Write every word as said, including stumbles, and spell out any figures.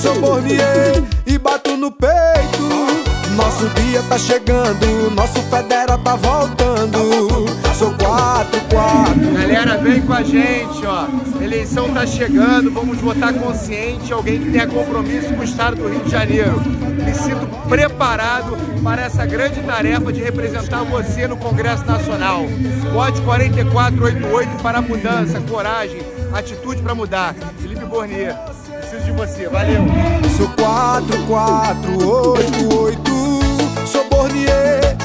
sou Bornier e bato no peito. Nosso dia tá chegando, nosso federa tá voltando. Sou quatro, quatro. Galera, vem com a gente, ó. Eleição tá chegando, vamos votar consciente, alguém que tenha compromisso com o estado do Rio de Janeiro. Me sinto preparado para essa grande tarefa de representar você no Congresso Nacional. Vote quatro quatro oito oito para a mudança, coragem, atitude para mudar. Felipe Bornier, preciso de você, valeu. Sou quatro quatro oito oito, sou Bornier